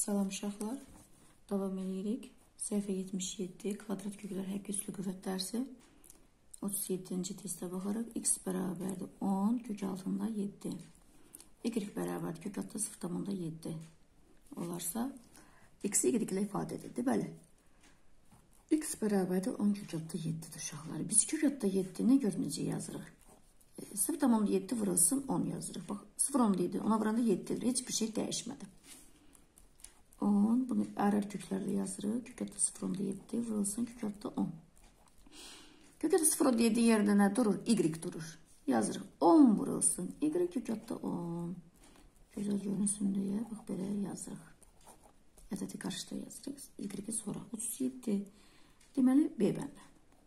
Salam uşaqlar, davam edirik. Səhifə 77, kvadrat köklər həkk üslü qüvvət dərsi. 37-ci testə baxarıq. X bərabərdir 10, kök altında 7. Y bərabərdir kök altında 0,7. Olarsa, X-i Y ilə ifadə edir, bəli. X bərabərdir 10, kök altında 7-dir uşaqlar. Biz kök altında 7-ni gör necə yazırıq. 0,7 vurulsun 10 yazırıq. Bax, 0,7, ona vuranda 7-dir. Heç bir şey dəyişmədi. 10, bunu ərər köklərlə yazırıq. Kök altında 0,7 vurulsun kök altında 10. Kök altında 0,7 yerində nə durur? Y durur. Yazırıq. 10 vurulsun. Y kök altında 10. Gözəl görünsün deyə, bax, belə yazırıq. Ədədi qarşıda yazırıq. Y-i sonra 37. Deməli, B bəndə.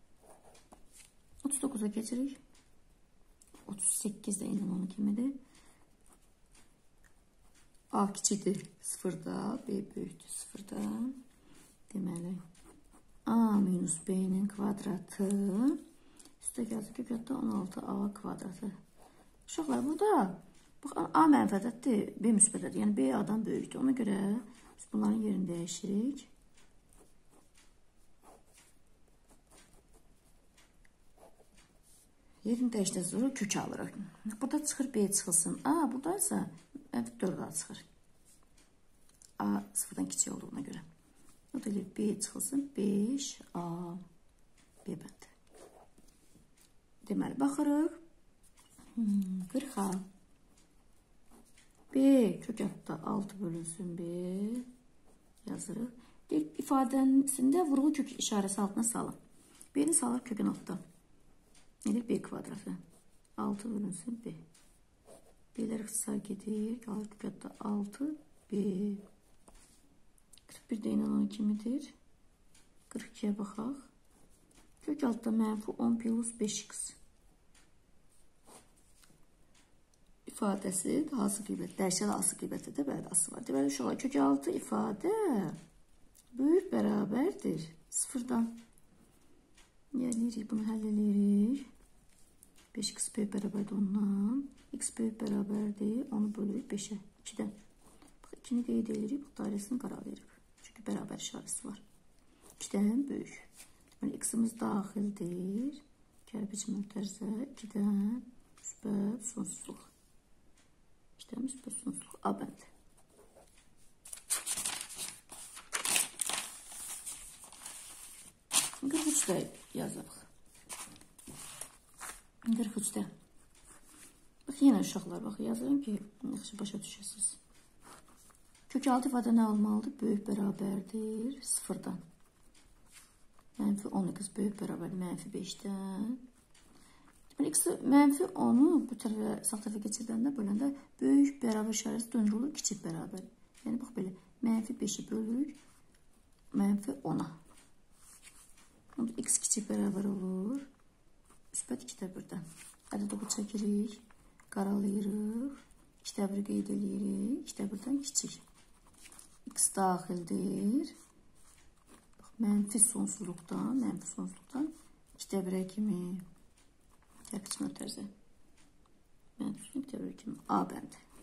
39'a keçirik. 38 də ilə onun kimidir. A kiçikdir 0'da, B böyükdür 0'da. Deməli, A minus B'nin kvadratı üstə gəlsə kök altında 16A kvadratı. Uşaqlar, burada bax, A mənfədətdir, B müsbətdir. Yəni, B A'dan böyükdür. Ona görə biz bunların yerini dəyişirik. Yerini dəyişdən sonra kök alırıq. Burada çıxır B çıxılsın A, buradaysa 4A çıxır. A 0'dan kiçik olduğuna görə. O da elə B çıxılsın 5A B bəndi. Deməli, baxırıq. 40A B kök altında 6 bölünsün B yazırıq. İfadəsində vurğu kök işarəsi altına salın. B'ni salır kökün altında. Nedir? B kvadratı. 6 bölünsün B. B'lər ixtisar gedir. Qalır kök altında 6 B. 41 də ilə 12 midir? 42'ye baxaq. Kök altında mənfi 10 plus 5x. İfadəsi hansı qiymət? Dərşəli hansı qiymətdə də bəli ası var. Deməli, uşaqlar, kök altı ifadə böyük bərabərdir 0'dan. Gəlirik, bunu həll edirik. 5x böyük bərabərdir ondan. X böyük bərabərdir. Onu bölürük 5'ə. 2'dən. Bax, 2'ni qeyd edirik. Bu dairəsini qaralıyırıq. Çünki bərabər işarəsi var. 2'dən böyük. Deməli, x-imiz daxildir. Kərpic mötərizə 2'dən müsbət sonsuzluq. 2'dən müsbət sonsuzluq. A bəndi. Şimdi 43'də yazırıq. 43'də. Bax, yenə uşaqlar, bax, yazıram ki, yaxşı başa düşəsiniz. Kök altı ifadə nə olmalıdır? Böyük bərabərdir 0'dan. Mənfi 10x böyük bərabərdir mənfi 5'dən. Deməli, mənfi 10'u bu tərəfə, sağ tərəfə keçirdəndə, böləndə böyük bərabər işarəsi döndürülür kiçik bərabər. Yəni, bax, belə, mənfi 5'i bölürük mənfi 10'a. X kiçik bərabər olur. Müsbət 2'də 1'dən. Ədəd oxu çəkirik. Qaralayırıq. 2'də 1 qeyd edirik. 2'də 1'dən kiçik. X daxildir. Mənfi sonsuzluqdan 2'də 1'ə kimi kərpic mötərizə. Mənfi 2'də 1'ə kimi A bəndi.